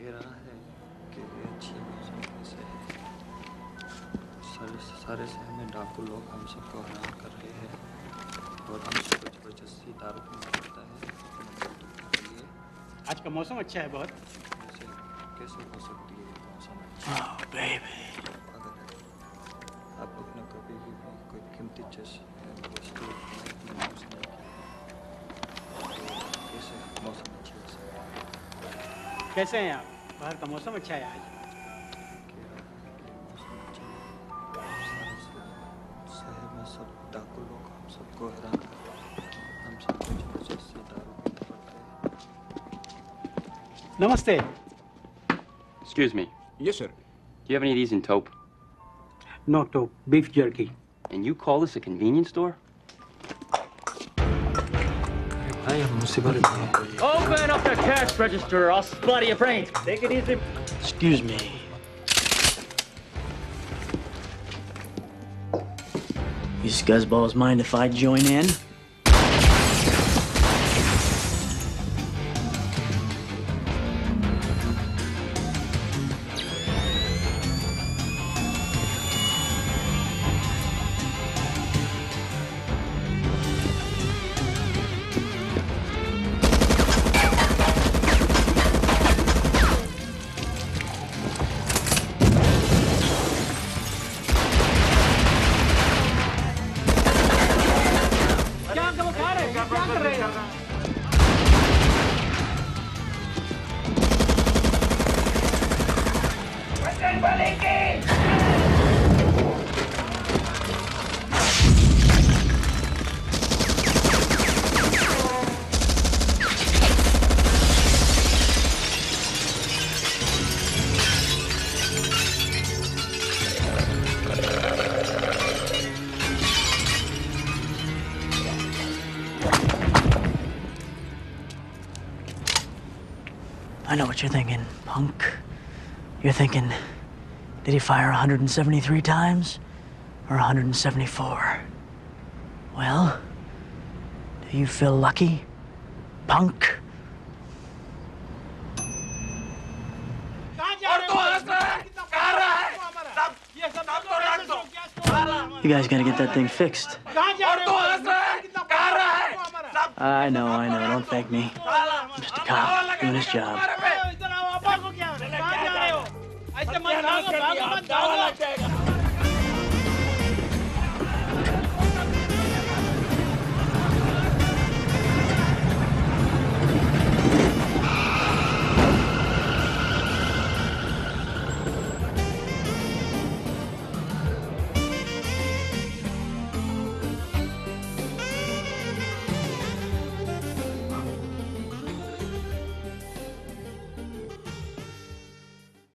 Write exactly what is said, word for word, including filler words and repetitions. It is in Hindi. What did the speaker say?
कह रहा है कि अच्छी मौसम कैसे है। सारे सारे शहर में डाकू लोग हम सबको हैरान कर रहे हैं और हम सबको जबरदस्ती दारू पीना पड़ता है। आज का मौसम अच्छा है बहुत। कैसे कैसे हो सकती है मौसम अच्छा? Oh, baby. अगर आप लोग ने कभी भी कोई कीमती चीज वस्तु यूज नहीं की तो कैसे मौसम अच्छा हो सकता है? कैसे हैं आप? बाहर का मौसम अच्छा है आज। मौसम अच्छा है। शहर में सब डाकू लोग हम सबको हैरान कर रहे हैं। हम सबको जबरदस्ती दारू पीना पड़ता है। Namaste. Excuse me. Yes, sir. Do you have any of these in taupe? No taupe, beef jerky. And you call this a convenience store? Open up the cash register, I'll splatter your brains. Take it easy. Excuse me. You scuzzballs mind if I join in? I know what you're thinking, punk. You're thinking, did he fire one hundred seventy-three times or one hundred seventy-four? Well, do you feel lucky, punk? You guys gotta get that thing fixed. I know, I know. Don't thank me. I'm just a cop doing his job.